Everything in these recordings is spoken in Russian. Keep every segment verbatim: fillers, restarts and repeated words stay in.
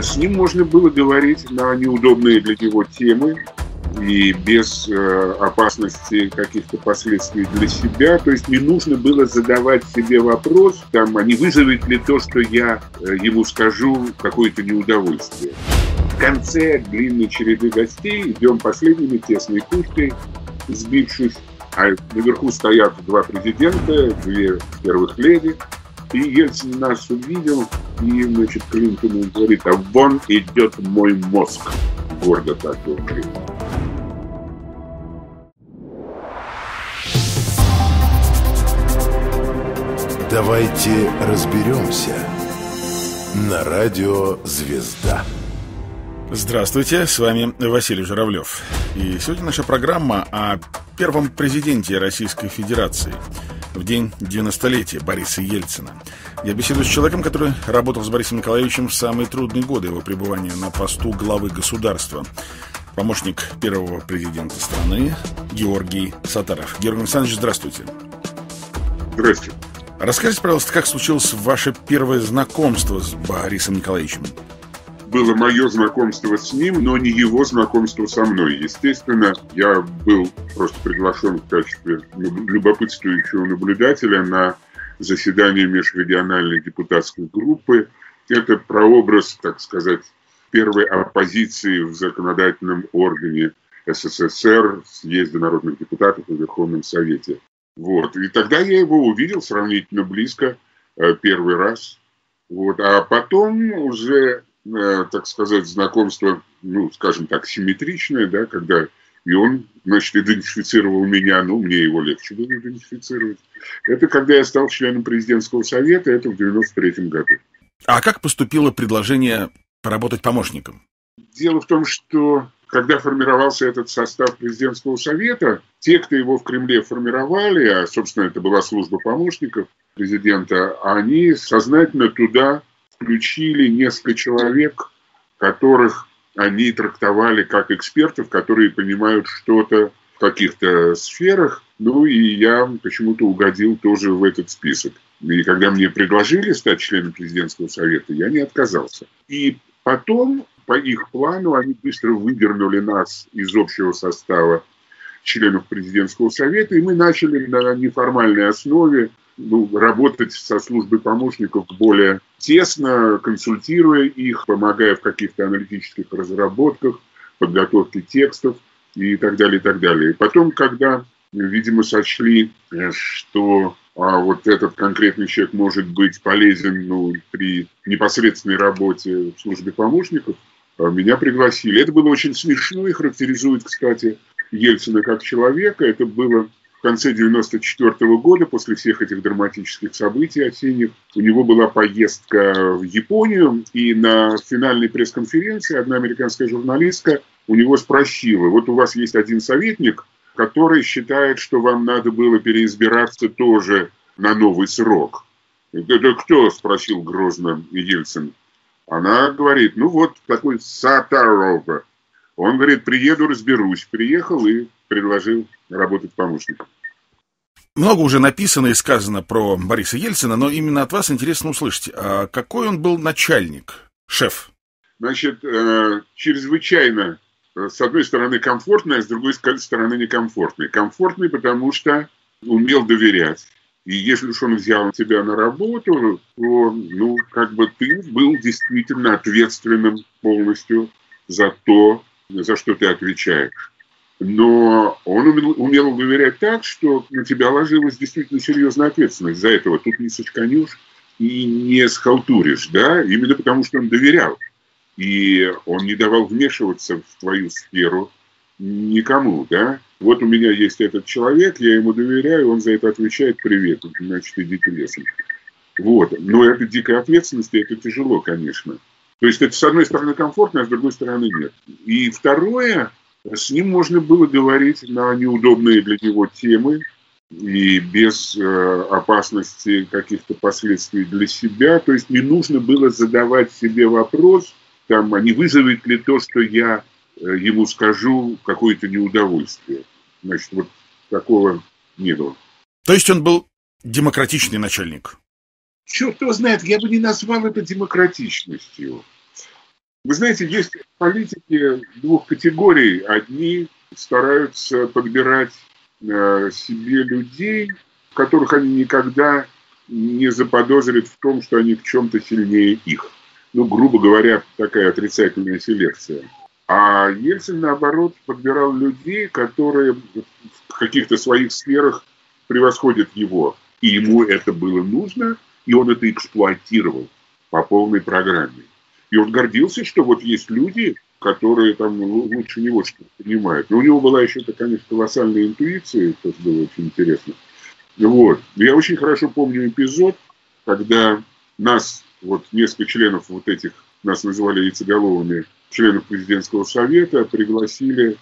С ним можно было говорить на неудобные для него темы и без э, опасности каких-то последствий для себя. То есть не нужно было задавать себе вопрос, там, а не вызовет ли то, что я э, ему скажу, какое-то неудовольствие. В конце длинной череды гостей идем последними тесной кучкой, сбившись, а наверху стоят два президента, две первых леди. И Ельцин нас увидел, и, значит, Клинтону говорит: а вон идет мой мозг. Гордо так говорит. Давайте разберемся. На радио «Звезда». Здравствуйте, с вами Василий Журавлев. И сегодня наша программа о первом президенте Российской Федерации в день девяностолетия Бориса Ельцина. Я беседую с человеком, который работал с Борисом Николаевичем в самые трудные годы его пребывания на посту главы государства. Помощник первого президента страны Георгий Саттаров. Георгий Александрович, здравствуйте. Здравствуйте. Расскажите, пожалуйста, как случилось ваше первое знакомство с Борисом Николаевичем? Было мое знакомство с ним, но не его знакомство со мной. Естественно, я был просто приглашен в качестве любопытствующего наблюдателя на заседание межрегиональной депутатской группы. Это прообраз, так сказать, первой оппозиции в законодательном органе СССР, съезде народных депутатов и Верховном Совете. Вот. И тогда я его увидел сравнительно близко, первый раз. Вот. А потом уже, так сказать, знакомство, ну, скажем так, симметричное, да, когда и он, значит, идентифицировал меня, ну, мне его легче было идентифицировать. Это когда я стал членом президентского совета, это в девяносто третьем году. А как поступило предложение поработать помощником? Дело в том, что когда формировался этот состав президентского совета, те, кто его в Кремле формировали, а, собственно, это была служба помощников президента, они сознательно туда включили несколько человек, которых они трактовали как экспертов, которые понимают что-то в каких-то сферах. Ну и я почему-то угодил тоже в этот список. И когда мне предложили стать членом президентского совета, я не отказался. И потом, по их плану, они быстро выдернули нас из общего состава членов президентского совета, и мы начали на неформальной основе ну, работать со службой помощников более тесно, консультируя их, помогая в каких-то аналитических разработках, подготовке текстов и так далее, и так далее. И потом, когда, видимо, сочли, что а, вот этот конкретный человек может быть полезен ну, при непосредственной работе в службе помощников, меня пригласили. Это было очень смешно и характеризует, кстати, Ельцина как человека. Это было в конце девяносто четвёртого года, после всех этих драматических событий осенних. У него была поездка в Японию, и на финальной пресс-конференции одна американская журналистка у него спросила: вот у вас есть один советник, который считает, что вам надо было переизбираться тоже на новый срок. «Это кто?» – спросил грозно Ельцин. Она говорит: ну вот такой Саттаров. Он говорит: приеду, разберусь. Приехал и предложил работать помощником. Много уже написано и сказано про Бориса Ельцина, но именно от вас интересно услышать, а какой он был начальник, шеф? Значит, чрезвычайно, с одной стороны, комфортный, а с другой стороны, некомфортный. Комфортный, потому что умел доверять. И если уж он взял тебя на работу, то, ну, как бы ты был действительно ответственным полностью за то, за что ты отвечаешь. Но он умел, умел доверять так, что на тебя ложилась действительно серьезная ответственность за этого. Тут не сочканешь и не схалтуришь, да, именно потому что он доверял. И он не давал вмешиваться в твою сферу никому, да. Вот у меня есть этот человек, я ему доверяю, он за это отвечает: привет, значит, идите лесом. Вот. Но это дикая ответственность, и это тяжело, конечно. То есть это, с одной стороны, комфортно, а с другой стороны, нет. И второе, с ним можно было говорить на неудобные для него темы и без э, опасности каких-то последствий для себя. То есть не нужно было задавать себе вопрос, там, а не вызовет ли то, что я э, ему скажу, какое-то неудовольствие. Значит, вот такого не было. То есть он был демократичный начальник? Черт его знает, я бы не назвал это демократичностью. Вы знаете, есть политики двух категорий. Одни стараются подбирать э, себе людей, которых они никогда не заподозрят в том, что они в чем-то сильнее их. Ну, грубо говоря, такая отрицательная селекция. А Ельцин, наоборот, подбирал людей, которые в каких-то своих сферах превосходят его. И ему это было нужно, и он это эксплуатировал по полной программе. И он гордился, что вот есть люди, которые там лучше него что-то понимают. Но у него была еще, конечно, колоссальная интуиция, это было очень интересно. Вот. Я очень хорошо помню эпизод, когда нас, вот несколько членов вот этих, нас называли яйцеголовыми, членов президентского совета, пригласили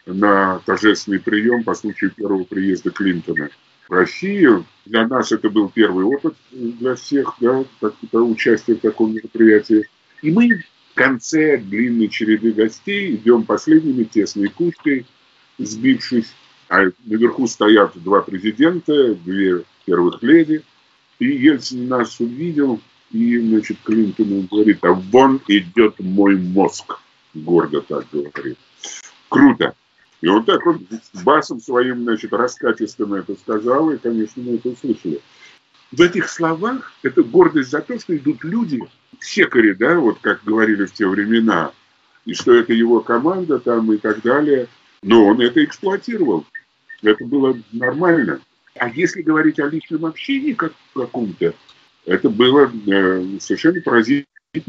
на торжественный прием по случаю первого приезда Клинтона в Россию. Для нас это был первый опыт для всех, да, участие в таком мероприятии. И мы в конце длинной череды гостей идем последними тесной кучкой, сбившись. А наверху стоят два президента, две первых леди. И Ельцин нас увидел, и, значит, Клинтону говорит: а вон идет мой мозг. Гордо так говорит. Круто. И он так вот басом своим, значит, раскатистым это сказал, и, конечно, мы это услышали. В этих словах это гордость за то, что идут люди, секари, да, вот как говорили в те времена, и что это его команда там и так далее. Но он это эксплуатировал. Это было нормально. А если говорить о личном общении как каком-то, это было э, совершенно поразительно.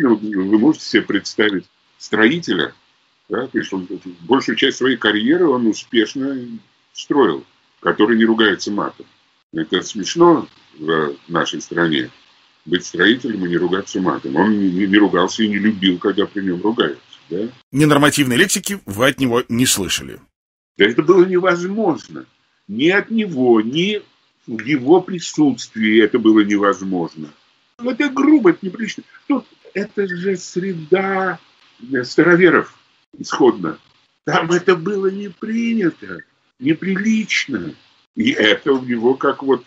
Вы можете себе представить строителя, да, то есть он, большую часть своей карьеры он успешно строил, который не ругается матом. Это смешно в нашей стране, быть строителем и не ругаться матом. Он не, не ругался и не любил, когда при нем ругаются. Да? Ненормативной лексики вы от него не слышали. Это было невозможно. Ни от него, ни в его присутствии это было невозможно. Это грубо, это неприлично. Тут это же среда староверов исходно. Там это было не принято, неприлично. И это у него как вот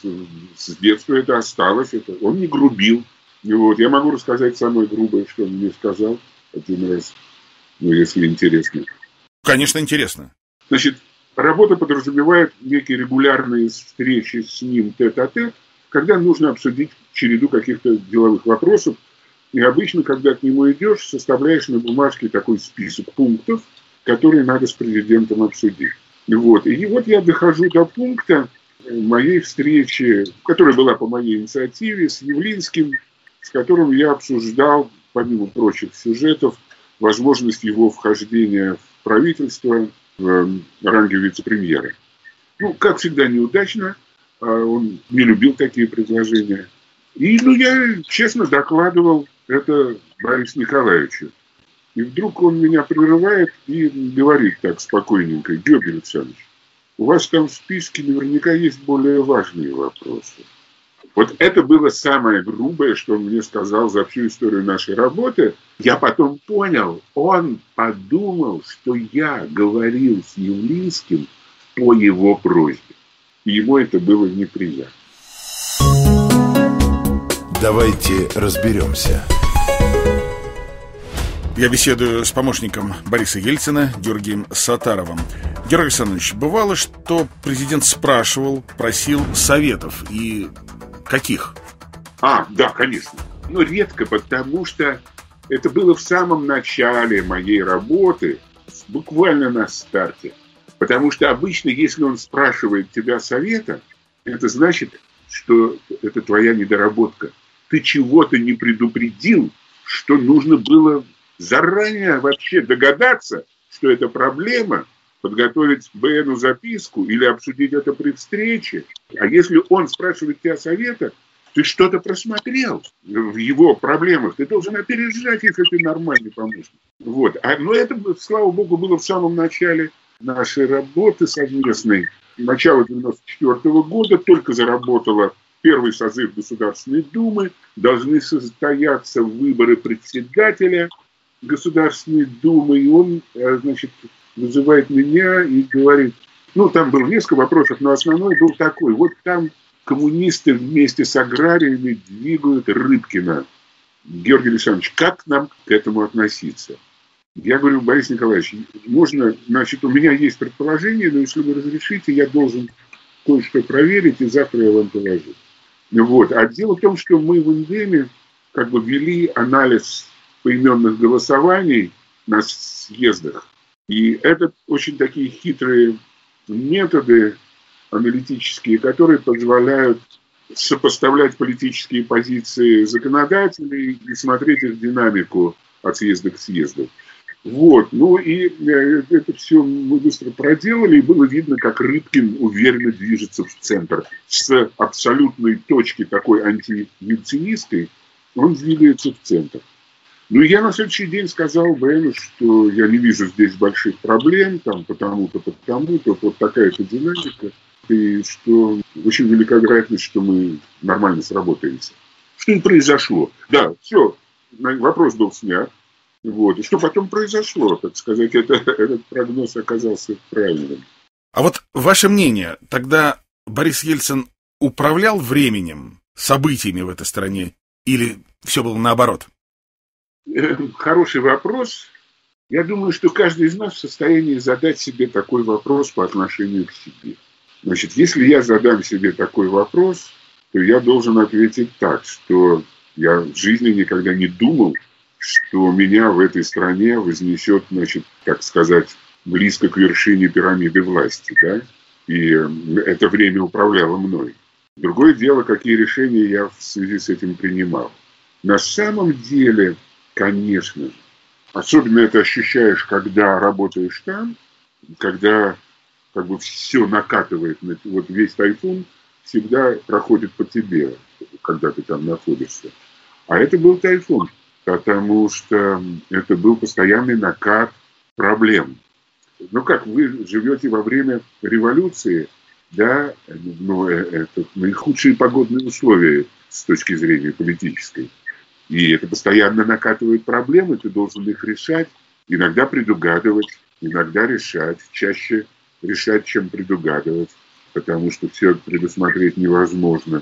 с детства это осталось. Это, он не грубил. И вот, я могу рассказать самое грубое, что он мне сказал один раз, ну, если интересно. Конечно, интересно. Значит, работа подразумевает некие регулярные встречи с ним тет-а-тет, когда нужно обсудить череду каких-то деловых вопросов. И обычно, когда к нему идешь, составляешь на бумажке такой список пунктов, которые надо с президентом обсудить. Вот. И вот я дохожу до пункта моей встречи, которая была по моей инициативе, с Явлинским, с которым я обсуждал, помимо прочих сюжетов, возможность его вхождения в правительство в ранге вице-премьера. Ну, как всегда, неудачно. Он не любил такие предложения. И ну, я честно докладывал это Борису Николаевичу. И вдруг он меня прерывает и говорит так спокойненько: Георгий Александрович, у вас там в списке наверняка есть более важные вопросы. Вот это было самое грубое, что он мне сказал за всю историю нашей работы. Я потом понял, он подумал, что я говорил с Явлинским по его просьбе. И ему это было неприятно. Давайте разберемся. Я беседую с помощником Бориса Ельцина Георгием Саттаровым. Георгий Александрович, бывало, что президент спрашивал, просил советов. И каких? А, да, конечно. Но редко, потому что это было в самом начале моей работы, буквально на старте. Потому что обычно, если он спрашивает тебя совета, это значит, что это твоя недоработка. Ты чего-то не предупредил, что нужно было заранее вообще догадаться, что это проблема, подготовить бэ эну записку или обсудить это при встрече. А если он спрашивает тебя совета, ты что-то просмотрел в его проблемах. Ты должен опережать, если ты нормальный помощник. Вот. А, но это, слава богу, было в самом начале нашей работы совместной. Начало девяносто четвёртого года только заработала первый созыв Государственной Думы. Должны состояться выборы председателя Государственной Думы. И он, значит, вызывает меня и говорит, ну, там было несколько вопросов, но основной был такой. Вот там коммунисты вместе с аграриями двигают Рыбкина Георгий Александрович, как нам к этому относиться? Я говорю, Борис Николаевич, можно, значит, у меня есть предположение, но если вы разрешите, я должен кое-что проверить, и завтра я вам положу. Вот. А дело в том, что мы в Индеме как бы вели анализ поименных голосований на съездах. И это очень такие хитрые методы аналитические, которые позволяют сопоставлять политические позиции законодателей и смотреть их динамику от съезда к съезду. Вот. Ну и это все мы быстро проделали, и было видно, как Рыбкин уверенно движется в центр. С абсолютной точки такой антиельцинистской он двигается в центр. Ну, я на следующий день сказал Бену, что я не вижу здесь больших проблем, там, потому-то, потому-то, вот такая-то динамика, и что очень велика вероятность, что мы нормально сработаемся. Что и произошло. Да, все, вопрос был снят. Вот. И что потом произошло, так сказать, это, этот прогноз оказался правильным. А вот ваше мнение, тогда Борис Ельцин управлял временем, событиями в этой стране, или все было наоборот? Хороший вопрос. Я думаю, что каждый из нас в состоянии задать себе такой вопрос по отношению к себе. Значит, если я задам себе такой вопрос, то я должен ответить так, что я в жизни никогда не думал, что меня в этой стране вознесет, значит, так сказать, близко к вершине пирамиды власти, да? И это время управляло мной. Другое дело, какие решения я в связи с этим принимал. На самом деле, конечно же, особенно это ощущаешь, когда работаешь там, когда как бы все накатывает, вот весь тайфун всегда проходит по тебе, когда ты там находишься. А это был тайфун, потому что это был постоянный накат проблем. Ну как, вы живете во время революции, да, ну, это наихудшие погодные условия с точки зрения политической. И это постоянно накатывает проблемы, ты должен их решать, иногда предугадывать, иногда решать, чаще решать, чем предугадывать, потому что все предусмотреть невозможно.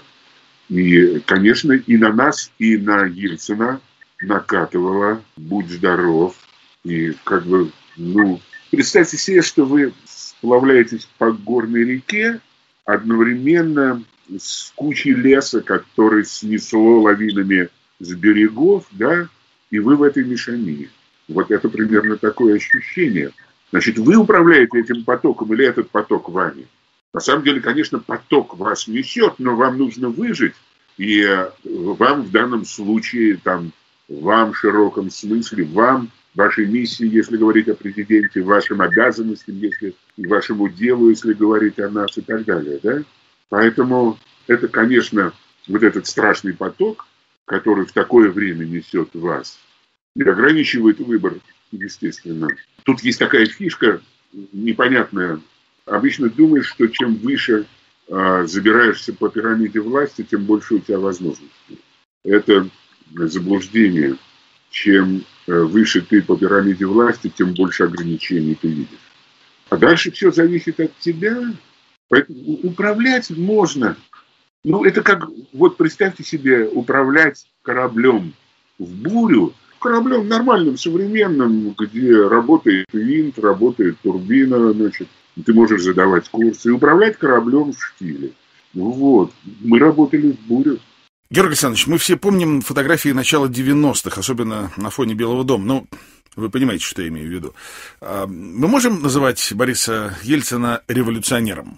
И, конечно, и на нас, и на Ельцина накатывало «Будь здоров». И как бы, ну, представьте себе, что вы сплавляетесь по горной реке одновременно с кучей леса, который снесло лавинами с берегов, да, и вы в этой мешанине. Вот это примерно такое ощущение. Значит, вы управляете этим потоком или этот поток вами? На самом деле, конечно, поток вас несет, но вам нужно выжить. И вам в данном случае, там, вам в широком смысле, вам, вашей миссии, если говорить о президенте, вашим обязанностям, если вашему делу, если говорить о нас и так далее, да? Поэтому это, конечно, вот этот страшный поток, который в такое время несет вас, и ограничивает выбор, естественно. Тут есть такая фишка непонятная. Обычно думаешь, что чем выше э, забираешься по пирамиде власти, тем больше у тебя возможностей. Это заблуждение. Чем э, выше ты по пирамиде власти, тем больше ограничений ты видишь. А дальше все зависит от тебя. Поэтому управлять можно. Ну, это как, вот представьте себе, управлять кораблем в бурю, кораблем нормальным, современным, где работает винт, работает турбина, значит, ты можешь задавать курсы, и управлять кораблем в штиле. Ну вот, мы работали в бурю. Георгий Александрович, мы все помним фотографии начала девяностых, особенно на фоне Белого дома. Ну, вы понимаете, что я имею в виду. Мы можем называть Бориса Ельцина революционером?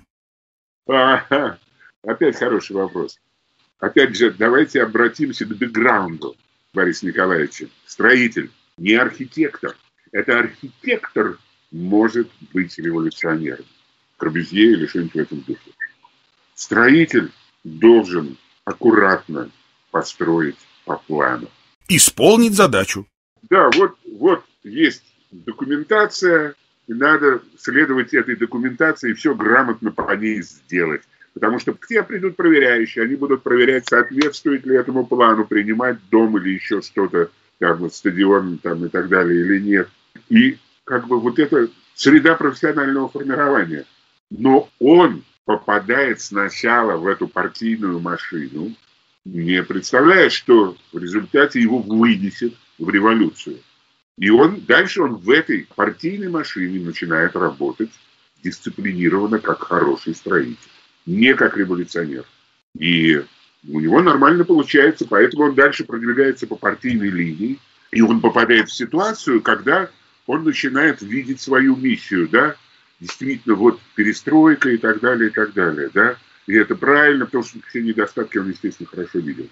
Ага. Опять хороший вопрос. Опять же, давайте обратимся к бэкграунду Бориса Николаевича. Строитель, не архитектор. Это архитектор может быть революционером. Корбюзье или что-нибудь в этом духе. Строитель должен аккуратно построить по плану. Исполнить задачу. Да, вот, вот есть документация, и надо следовать этой документации и все грамотно по ней сделать. Потому что к тебе придут проверяющие, они будут проверять, соответствует ли этому плану принимать дом или еще что-то, там, стадион там, и так далее, или нет. И как бы вот это среда профессионального формирования. Но он попадает сначала в эту партийную машину, не представляя, что в результате его вынесет в революцию. И он дальше он в этой партийной машине начинает работать дисциплинированно, как хороший строитель, не как революционер. И у него нормально получается, поэтому он дальше продвигается по партийной линии, и он попадает в ситуацию, когда он начинает видеть свою миссию, да, действительно, вот перестройка и так далее, и так далее, да, и это правильно, потому что все недостатки он, естественно, хорошо видел.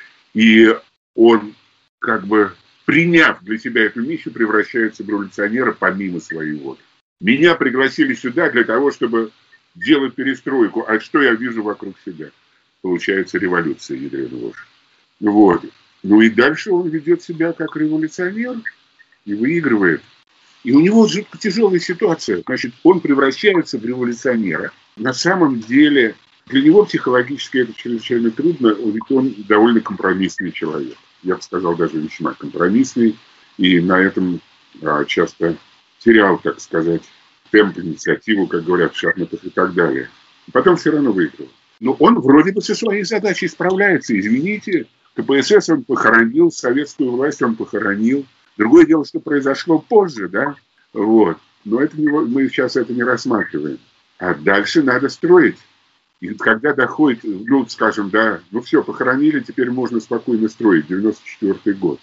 И он, как бы, приняв для себя эту миссию, превращается в революционера помимо своей воли. Меня пригласили сюда для того, чтобы делать перестройку, а что я вижу вокруг себя? Получается революция, ядрёна ложь. Вот. Ну и дальше он ведет себя как революционер и выигрывает. И у него жутко тяжелая ситуация. Значит, он превращается в революционера. На самом деле, для него психологически это чрезвычайно трудно, ведь он довольно компромиссный человек. Я бы сказал, даже весьма компромиссный. И на этом а, часто терял, так сказать, темп, инициативу, как говорят в шахматах и так далее. И потом все равно выиграл. Но он вроде бы со своей задачей справляется. Извините, КПСС он похоронил, советскую власть он похоронил. Другое дело, что произошло позже, да? Вот. Но это не, мы сейчас это не рассматриваем. А дальше надо строить. И когда доходит, ну, скажем, да, ну все, похоронили, теперь можно спокойно строить, девяносто четвёртый год.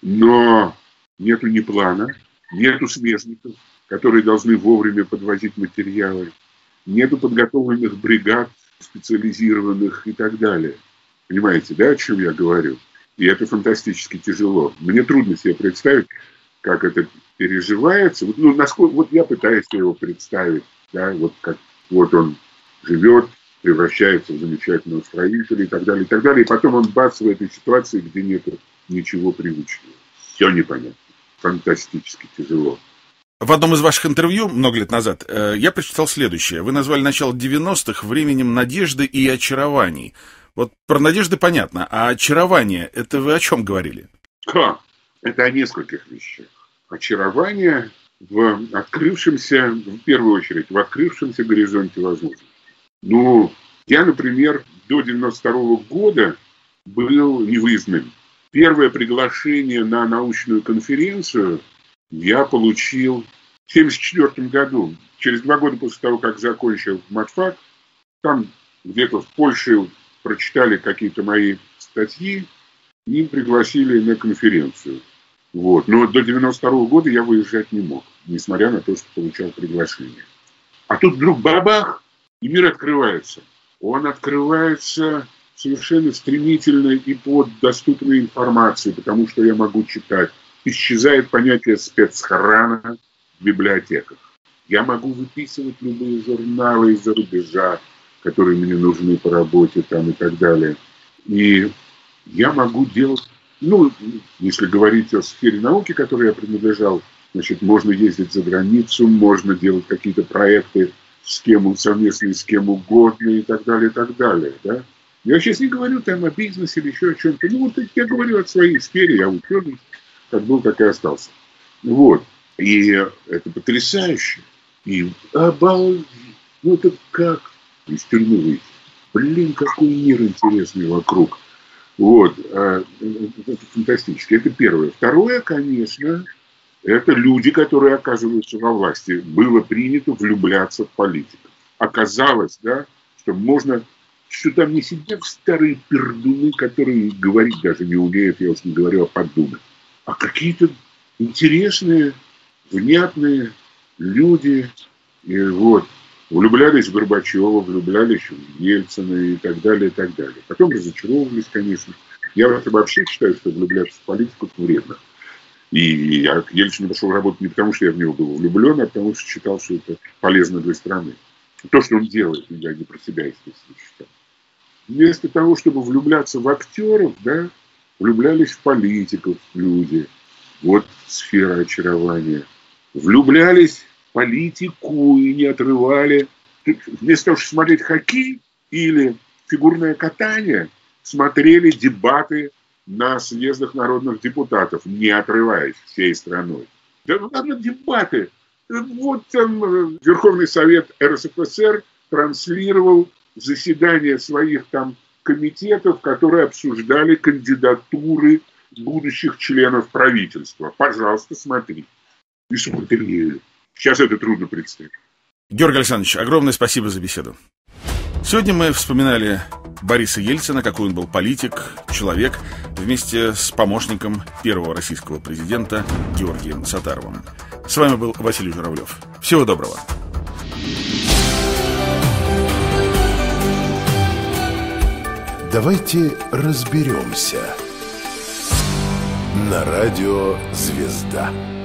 Но нету ни плана, нету смежников, которые должны вовремя подвозить материалы, нету подготовленных бригад, специализированных и так далее. Понимаете, да, о чем я говорю? И это фантастически тяжело. Мне трудно себе представить, как это переживается. Вот, ну, насколько, вот я пытаюсь его представить, да, вот как вот он живет, превращается в замечательного строителя и так далее, и так далее. И потом он бац в этой ситуации, где нет ничего привычного. Все непонятно. Фантастически тяжело. В одном из ваших интервью много лет назад э, я прочитал следующее. Вы назвали начало девяностых временем надежды и очарований. Вот про надежды понятно, а очарование, это вы о чем говорили? Как? Это о нескольких вещах. Очарование в открывшемся, в первую очередь, в открывшемся горизонте возможностей. Ну, я, например, до девяносто второго года был невыездным. Первое приглашение на научную конференцию я получил в семьдесят четвёртом году. Через два года после того, как закончил матфак, там где-то в Польше прочитали какие-то мои статьи и пригласили на конференцию. Вот. Но до девяносто второго года я выезжать не мог, несмотря на то, что получал приглашение. А тут вдруг бабах, и мир открывается. Он открывается совершенно стремительно и под доступной информацией, потому что я могу читать. Исчезает понятие спецхрана в библиотеках. Я могу выписывать любые журналы из-за рубежа, которые мне нужны по работе там и так далее. И я могу делать, ну, если говорить о сфере науки, которой я принадлежал, значит, можно ездить за границу, можно делать какие-то проекты с кем совместные, с кем угодно и так далее, и так далее, да. Я сейчас не говорю там о бизнесе или еще о чем-то. Ну, вот я говорю о своей сфере, я ученый, как был, так и остался. Вот. И это потрясающе. И обалдеть. Ну, это как из тюрьмы выйти. Блин, какой мир интересный вокруг. Вот. Это фантастически. Это первое. Второе, конечно, это люди, которые оказываются во власти. Было принято влюбляться в политиков. Оказалось, да, что можно, что там не сидят старые пердуны, которые говорить даже не умеют, я уж не говорю о подумать. А какие-то интересные, внятные люди, и вот, влюблялись в Горбачева, влюблялись в Ельцина и так далее, и так далее. Потом разочаровывались, конечно. Я вообще считаю, что влюбляться в политику вредно. И я к Ельцину пошел работать не потому, что я в него был влюблен, а потому что считал, что это полезно для страны. То, что он делает, я не про себя, естественно, считал. Вместо того, чтобы влюбляться в актеров, да, влюблялись в политиков люди. Вот сфера очарования. Влюблялись в политику и не отрывали. Вместо того, чтобы смотреть хоккей или фигурное катание, смотрели дебаты на съездах народных депутатов, не отрываясь всей страной. Да ладно, дебаты. Вот там Верховный Совет эр эс эф эс эр транслировал заседания своих там комитетов, которые обсуждали кандидатуры будущих членов правительства. Пожалуйста, смотри. И смотри. Сейчас это трудно представить. Георгий Александрович, огромное спасибо за беседу. Сегодня мы вспоминали Бориса Ельцина, какой он был политик, человек, вместе с помощником первого российского президента Георгием Саттаровым. С вами был Василий Журавлев. Всего доброго. Давайте разберемся. На радио «Звезда».